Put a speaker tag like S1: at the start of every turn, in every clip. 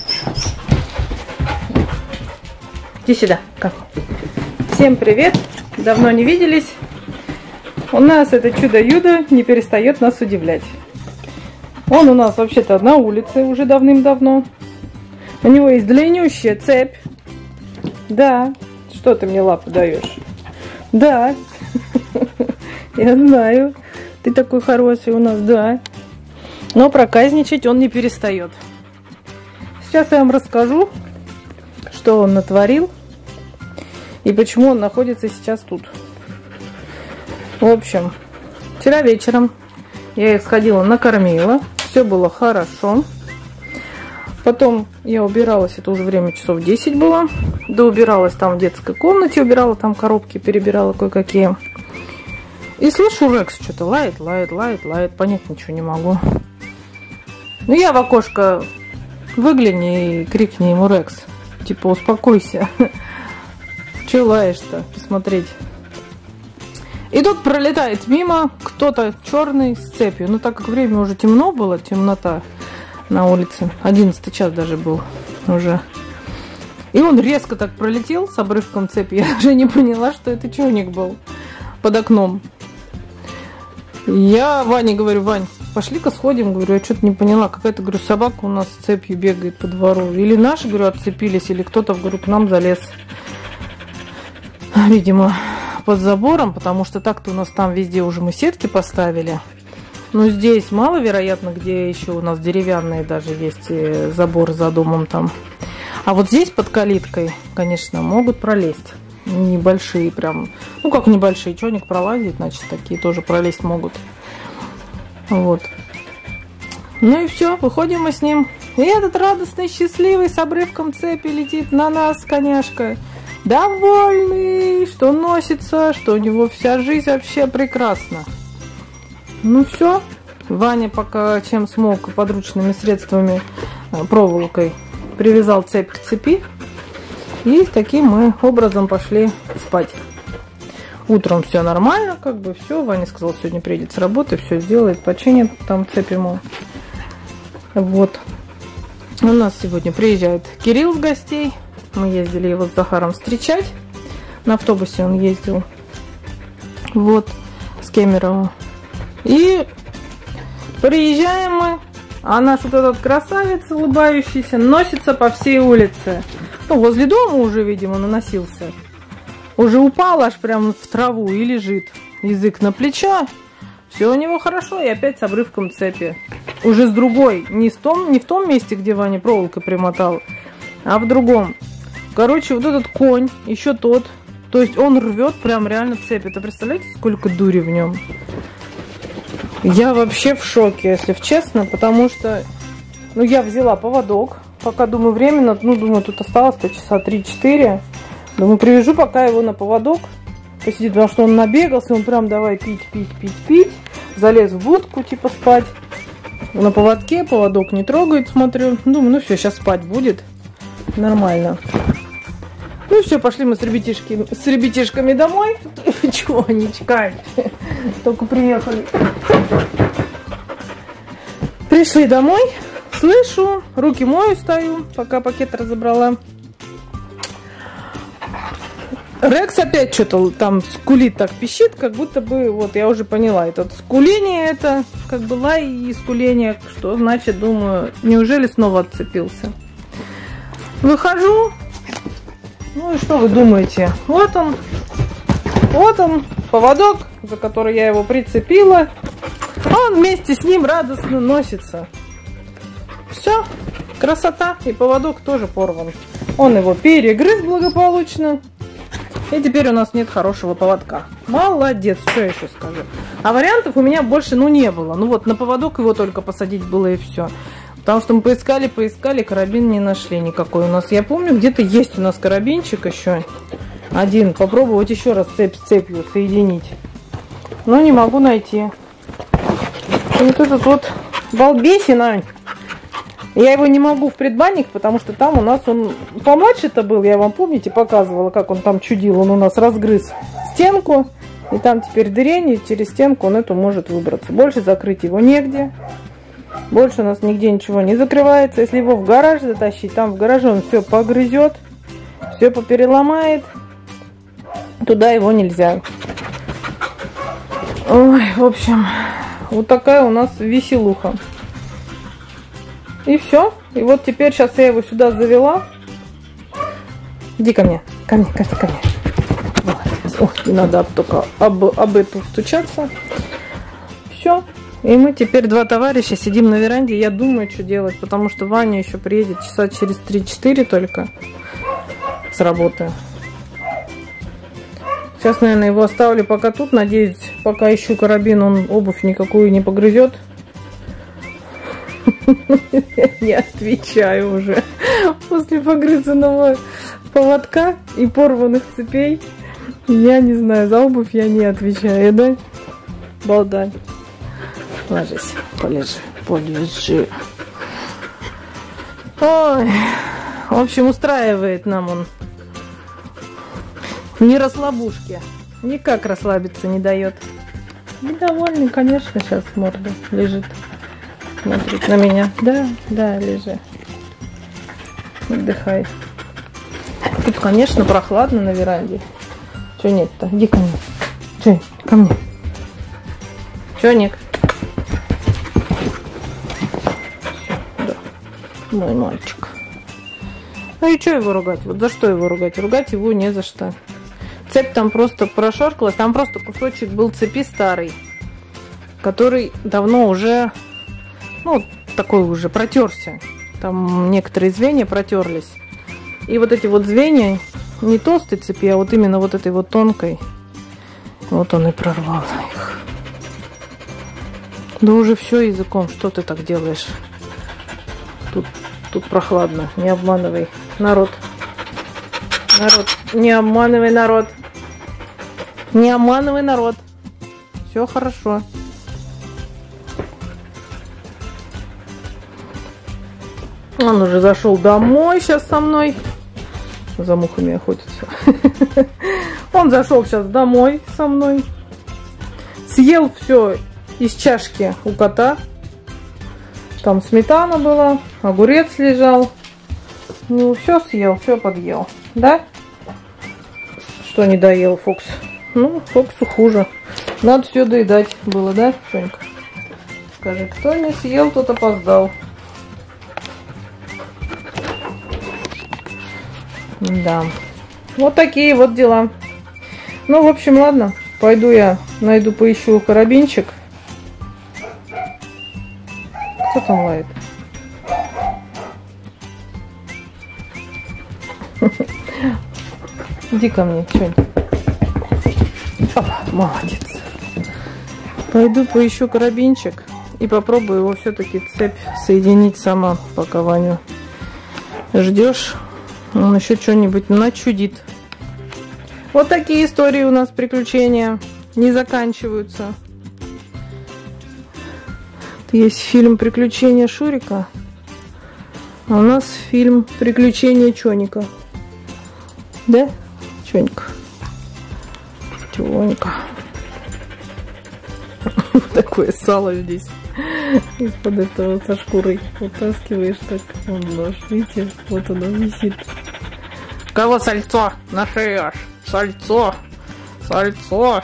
S1: Иди сюда. Всем привет. Давно не виделись. У нас это чудо-юдо не перестает нас удивлять. Он у нас вообще-то на улице уже давным-давно. У него есть длиннющая цепь. Да. Что ты мне лапу даешь? Да. Я знаю. Ты такой хороший у нас, да. Но проказничать он не перестает. Сейчас я вам расскажу, что он натворил и почему он находится сейчас тут. В общем, вчера вечером я их сходила, накормила. Все было хорошо. Потом я убиралась, это уже время часов 10 было. Да убиралась там в детской комнате, убирала там коробки, перебирала кое-какие. И слышу, Рекс что-то лает, понять ничего не могу. Ну я в окошко выгляни и крикни ему: Рекс, типа успокойся. Че лаешь-то, посмотреть. И тут пролетает мимо кто-то черный с цепью. Ну так как время уже темно было, темнота на улице, 11 час даже был уже. И он резко так пролетел с обрывком цепи. Я даже не поняла, что это чёрник был под окном. Я Ване говорю: Вань, пошли-ка сходим. Говорю, я что-то не поняла. Какая-то, говорю, собака у нас с цепью бегает по двору. Или наши, говорю, отцепились, или кто-то, говорю, к нам залез. Видимо, под забором, потому что так-то у нас там везде уже мы сетки поставили. Но здесь маловероятно, где еще у нас деревянные даже есть забор за домом там. А вот здесь под калиткой, конечно, могут пролезть. Небольшие прям, ну как небольшие, чёрник пролазит, значит, такие тоже пролезть могут. Вот. Ну и все, выходим мы с ним. И этот радостный, счастливый с обрывком цепи летит на нас, коняшка. Довольный, что носится, что у него вся жизнь вообще прекрасна. Ну все, Ваня пока чем смог подручными средствами, проволокой привязал цепь к цепи. И таким мы образом пошли спать. Утром все нормально, как бы все. Ваня сказал, сегодня приедет с работы, все сделает, починит там цепь ему. Вот. У нас сегодня приезжает Кирилл с гостей. Мы ездили его с Захаром встречать. На автобусе он ездил. Вот. С Кемерово. И приезжаем мы. А наш вот этот красавец улыбающийся носится по всей улице. Ну, возле дома уже, видимо, наносился. Уже упал аж прям в траву и лежит. Язык на плечо. Все у него хорошо. И опять с обрывком цепи. Уже с другой. Не в том месте, где Ваня проволокой примотал, а в другом. Короче, вот этот конь, еще тот. То есть он рвет прям реально цепь. Это представляете, сколько дури в нем? Я вообще в шоке, если честно. Потому что, ну, я взяла поводок. Пока, думаю, временно, ну, думаю, тут осталось-то часа 3-4. Думаю, привяжу пока его на поводок. Посидит, потому что он набегался, он прям давай пить. Залез в будку, типа спать. На поводке, поводок не трогает, смотрю. Думаю, ну все, сейчас спать будет. Нормально. Ну все, пошли мы с ребятишками домой. Чего они чекают? Только приехали. Пришли домой. Слышу, руки мою, стою, пока пакет разобрала. Рекс опять что-то там скулит, так пищит, как будто бы, вот я уже поняла, это скуление, это как бы лай и скуление, что значит, думаю, неужели снова отцепился. Выхожу, ну и что вы думаете, вот он, поводок, за который я его прицепила, он вместе с ним радостно носится. Все, красота, и поводок тоже порван. Он его перегрыз благополучно. И теперь у нас нет хорошего поводка. Молодец, что я еще скажу. А вариантов у меня больше, ну, не было. Ну вот, на поводок его только посадить было и все. Потому что мы поискали, карабин не нашли никакой у нас. Я помню, где-то есть у нас карабинчик еще. Один. Попробовать еще раз цепь с цепью соединить. Но не могу найти. И вот этот вот балбесина. Я его не могу в предбанник, потому что там у нас он помладше-то был. Я вам, помните, показывала, как он там чудил. Он у нас разгрыз стенку. И там теперь дырень, и через стенку он эту может выбраться. Больше закрыть его негде. Больше у нас нигде ничего не закрывается. Если его в гараж затащить, там в гараже он все погрызет, все попереломает. Туда его нельзя. Ой, в общем, вот такая у нас веселуха. И все. И вот теперь сейчас я его сюда завела. Иди ко мне. Ко мне. Молодец. Ох, не надо только об эту стучаться. Все. И мы теперь два товарища сидим на веранде. Я думаю, что делать, потому что Ваня еще приедет часа через 3-4 только с работы. Сейчас, наверное, его оставлю пока тут. Надеюсь, пока ищу карабин, он обувь никакую не погрызет. Я не отвечаю уже. После погрызанного поводка и порванных цепей, я не знаю, за обувь я не отвечаю, да? Балда. Ложись, полежи. Ой, в общем, устраивает нам он. Не расслабушки. Никак расслабиться не дает. Недовольный, конечно, сейчас морда лежит. Смотрит на меня. Да, лежи. Отдыхай. Тут, конечно, прохладно на веранде. Чё нет-то? Иди ко мне. Чё? Ко мне. Чё, Ник? Да. Мой мальчик. Ну и что его ругать? Вот за что его ругать? Ругать его не за что. Цепь там просто прошаркалась. Там просто кусочек был цепи старый, который давно уже, ну, такой уже протерся. Там некоторые звенья протерлись. И вот эти вот звенья, не толстой цепи, а вот именно вот этой вот тонкой, вот он и прорвал их. Да уже все языком, что ты так делаешь? Тут прохладно, не обманывай народ. Не обманывай народ. Не обманывай народ. Все хорошо. Он уже зашел домой сейчас со мной. За мухами охотится. Он зашел сейчас домой со мной. Съел все из чашки у кота. Там сметана была, огурец лежал. Ну, все съел, все подъел. Да? Что не доел Фокс? Ну, Фоксу хуже. Надо все доедать было, да, Шонька? Скажи, кто не съел, тот опоздал. Да. Вот такие вот дела. Ну, в общем, ладно. Пойду я найду, поищу карабинчик. Кто там лает? Иди ко мне, что-нибудь. Молодец. Пойду поищу карабинчик и попробую его все-таки цепь соединить сама, пока Ваню ждешь. Он еще что-нибудь начудит. Вот такие истории у нас, приключения, не заканчиваются. Есть фильм «Приключения Шурика», а у нас фильм «Приключения Чоника». Да, Чонька? Чонька. Такое сало здесь из-под этого со шкурой вытаскиваешь, так он нож, видите, вот оно висит. Кого сальцо нашьешь? Сальцо, сальцо.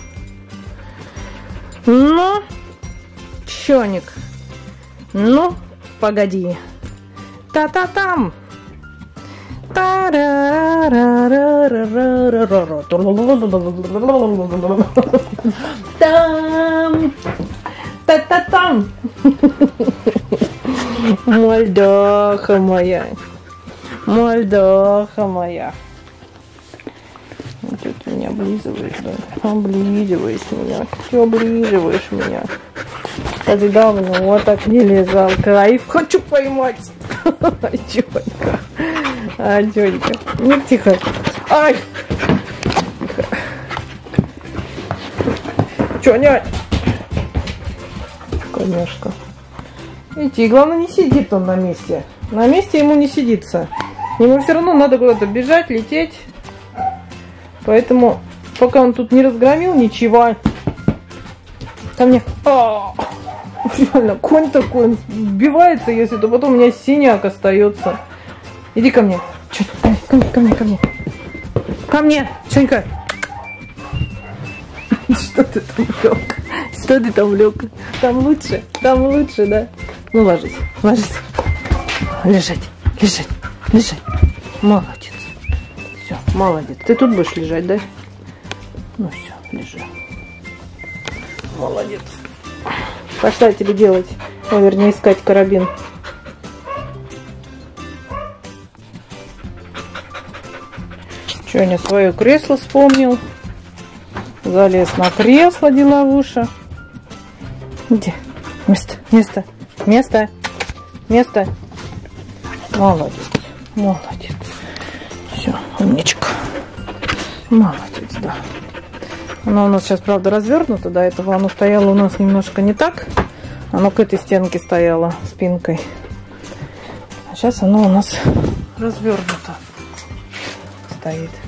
S1: Ну, Чоник, ну, погоди. Та-та-там. Там. Та-та-там. Мальдаха моя. Мальдаха моя. Вот ты меня облизываешь, да? Облизываешь меня. Ты облизываешь меня. Как давно вот так не лежал. Кайф хочу поймать. Тёнька. Тёнька. Ну, тихо. Ай! Тихо. Чоня. Конечно. Видите, и главное, не сидит он на месте. На месте ему не сидится. Ему все равно надо куда-то бежать, лететь. Поэтому, пока он тут не разгромил ничего. Ко мне. Реально, конь такой, он сбивается, если то потом у меня синяк остается. Иди ко мне. Ко мне. Ко мне, Чонька. Что ты там лёг? Что ты там лёг? Там лучше, да? Ну, ложись. Лежать. Молодец. Все, молодец. Ты тут будешь лежать, да? Ну все, лежи. Молодец. Пошла тебе делать, вернее, искать карабин. Чоня свое кресло вспомнил. Залез на кресло, деловуша. Где? Место. Молодец. Все, умничка. Молодец, да. Оно у нас сейчас, правда, развернуто. До этого оно стояло у нас немножко не так. Оно к этой стенке стояло спинкой. А сейчас оно у нас развернуто стоит.